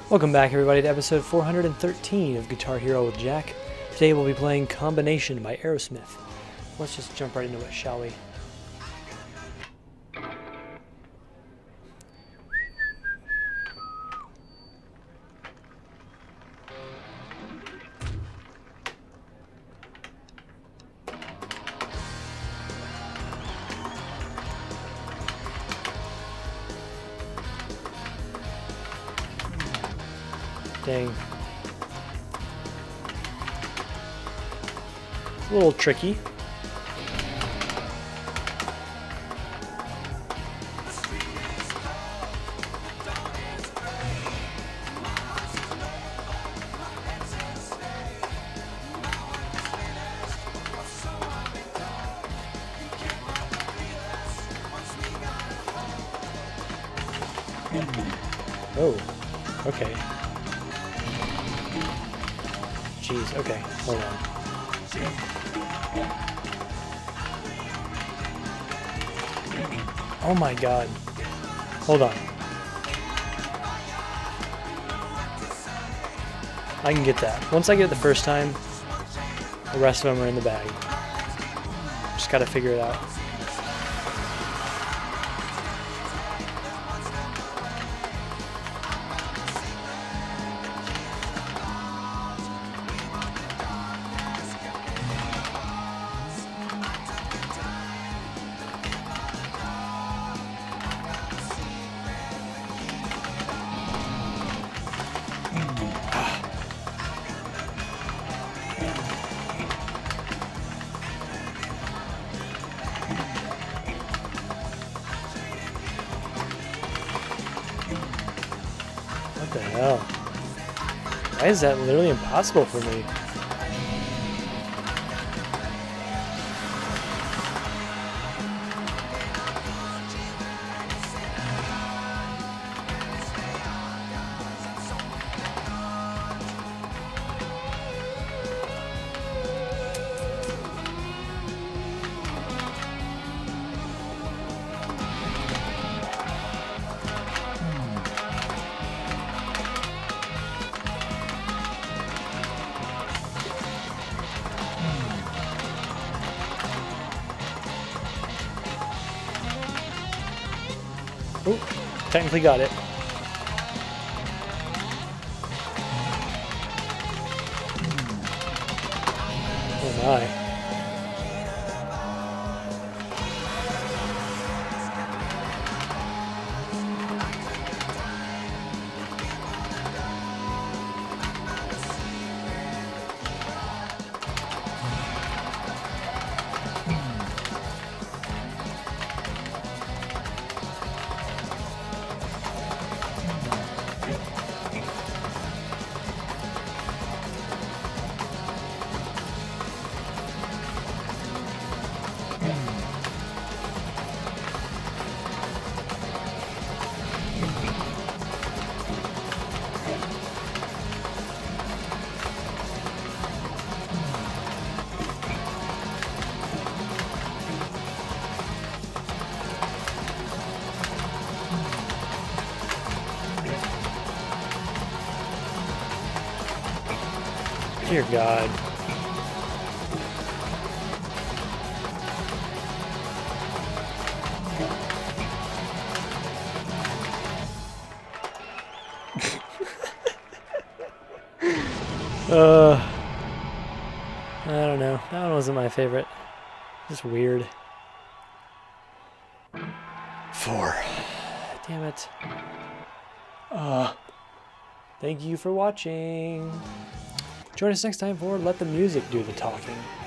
Welcome back everybody to episode 413 of Guitar Hero with Jack. Today we'll be playing Combination by Aerosmith. Let's just jump right into it, shall we? Dang. It's a little tricky. Oh, okay. Jeez, okay, hold on. Oh my god. Hold on. I can get that. Once I get it the first time, the rest of them are in the bag. Just gotta figure it out. What the hell? Why is that literally impossible for me? Oh, technically got it. Oh my. Dear God. I don't know. That one wasn't my favorite. Just weird. 4. Damn it. Thank you for watching. Join us next time for Let the Music Do the Talking.